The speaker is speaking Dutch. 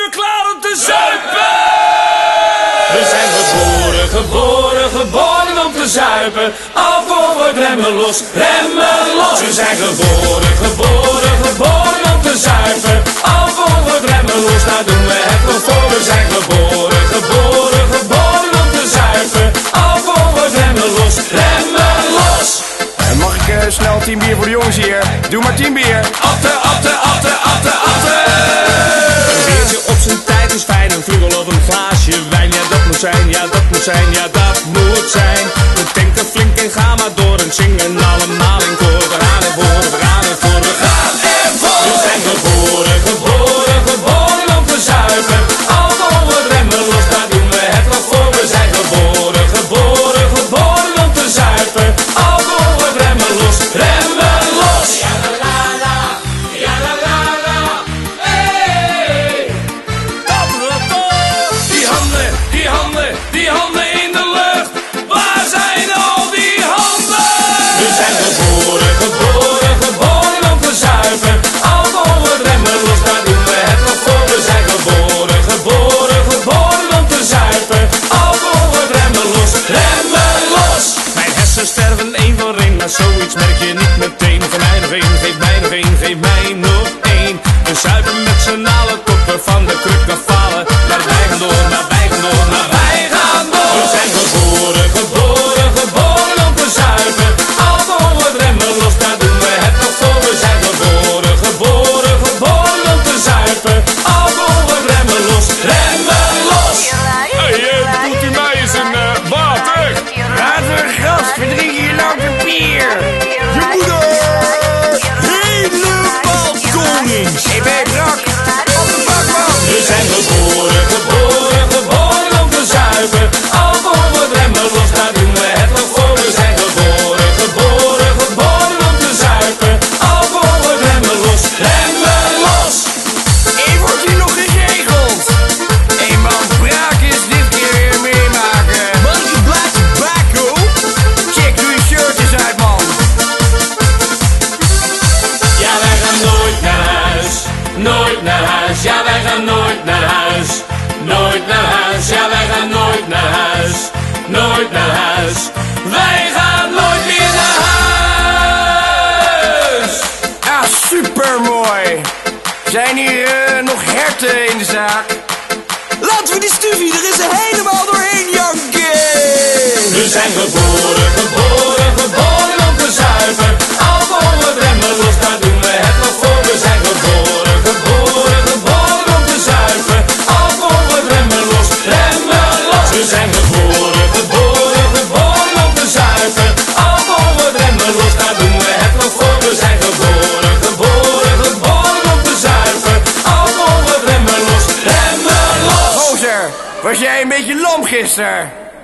we klaar om te zuipen? We zijn geboren om te zuipen. Alcohol wordt remmen los. We zijn geboren om te zuipen. Alcohol wordt remmen los, daar doen we het nog voor. We zijn geboren om te zuipen. Alcohol wordt remmen los. Mag ik snel 10 bier voor de jongens hier? Doe maar 10 bier. Atte. Een biertje op zijn tijd is fijn. Een vlugel of een glaasje wijn. Ja, dat moet zijn, ja, dat moet zijn, ja, dat moet zijn. We tanken flink en gaan maar door en zingen allemaal in koor. We gaan ervoor, we gaan ervoor, we gaan ervoor. We zijn geboren om te zuipen. Alcohol wordt remmen los, daar doen we het nog voor. We zijn geboren om te zuipen. Alcohol wordt remmen los. Ja la la la, ja la la la, hey. Die handen in de lucht. Waar zijn al die handen? We zijn geboren om te zuipen. Alcohol wordt remmen los, daar doen we het nog voor. We zijn geboren om te zuipen. Alcohol wordt remmen los. Mijn hersens sterven één voor één, maar zoiets merk je niet meteen. Voor mij nog één, geef mij nog één, geef mij nog één. We zuipen met z'n allen tot we van de kruk afvallen. Maar wij gaan door, maar wij gaan door, maar wij gaan door. We zijn geboren om te zuipen. Alcohol wordt remmen los, daar doen we het nog voor. We zijn geboren om te zuipen. Alcohol wordt remmen los. Hey, doet u mij eens een water? Water, gast, we drinken hier louter bier. Je moeder! Helemaal konings! Hey, ben je brak? Op de bak, man! We zijn geboren om te zuipen. Alcohol wordt remmen los, daar doen we het nog voor. We zijn geboren om te zuipen. Alcohol wordt remmen los. Hey, wordt hier nog geregeld? Hey man, braak is dit keer weer meemaken. Monkey Black Tobacco. Check, doe je shirt eens uit, man. Ja, wij gaan nooit naar huis. Nooit naar huis. Ja, wij gaan nooit naar huis. Nooit naar huis. Ja, wij gaan nooit naar huis. Nooit naar huis. Wij gaan nooit meer naar huis. Ah, supermooi. Zijn hier nog herten in de zaak? Laten we die stufie er eens helemaal doorheen janken. We zijn geboren om te zuipen. Alcohol wordt remmen los, daar doen we het nog voor. We zijn geboren om te zuipen. Alcohol wordt remmen los. We zijn geboren om te zuipen. Alcohol wordt remmen los, daar doen we het nog voor. We zijn geboren om te zuipen. Alcohol wordt remmen los. Gozer, was jij een beetje lam gisteren?